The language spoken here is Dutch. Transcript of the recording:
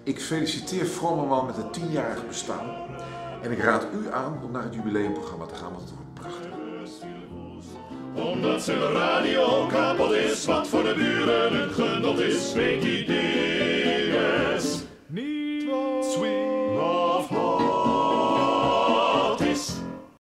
Ik feliciteer Vrommelman met het 10-jarig bestaan. En ik raad u aan om naar het jubileumprogramma te gaan, want het wordt prachtig. Omdat zijn radio kapot is, wat voor de buren een genot is, weet iedereen.